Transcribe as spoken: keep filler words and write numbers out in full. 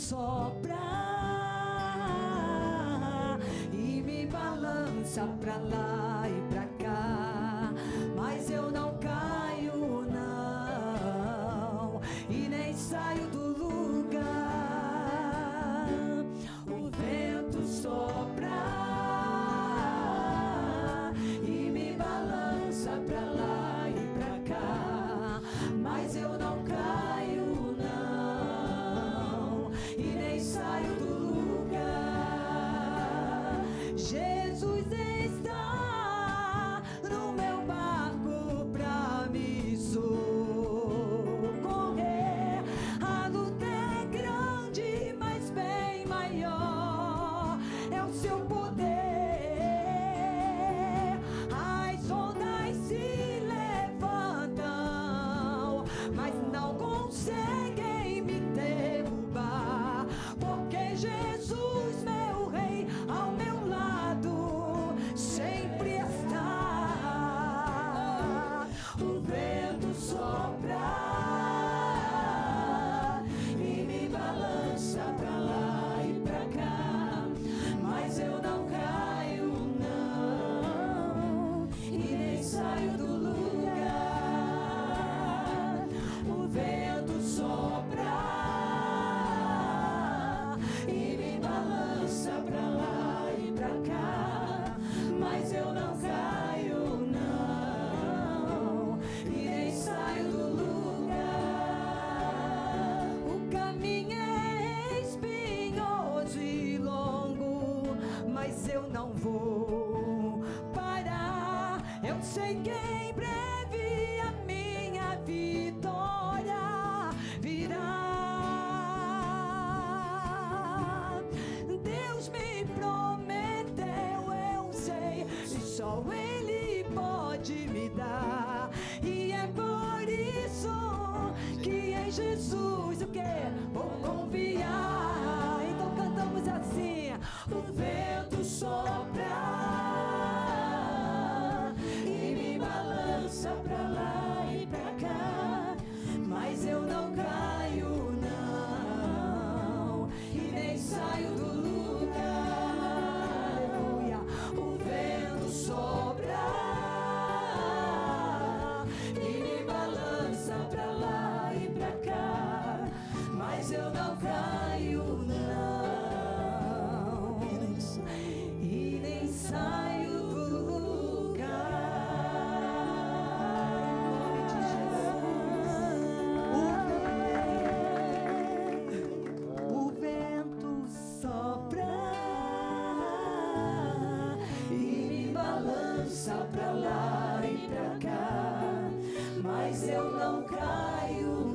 sopra e me balança pra lá e pra cá, mas eu não caio não, e nem saio do lugar. O vento sopra e me balança pra lá e pra cá, mas eu não caio não, e nem saio do lugar. Jesus está no meu barco pra me socorrer. A luta é grande, mas bem maior é o seu poder. As ondas se levantam, mas não conseguem me derrubar, porque Jesus, meu rei, ao meu lado sempre está. O vento sopra e me balança pra lá e pra cá, mas eu não caio não, e nem saio do lugar. O vento sopra e me balança pra lá e pra cá, mas eu não caio não, e nem saio do lugar. O caminho é espinhoso e longo, mas eu não vou parar. Eu sei que em breve a minha vitória virá. Deus me prometeu, eu sei, e só Ele pode me dar. E é por isso que em Jesus o que? Vou confiar. Então cantamos assim: o vento sopra e me balança pra lá e pra cá, mas eu não caio não, e nem saio do lugar. Aleluia. O vento sopra e me balança pra lá e pra cá, mas eu não caio não, e nem saio do lugar. Em nome de Jesus. O vento sopra e me balança pra lá e pra cá, mas eu não caio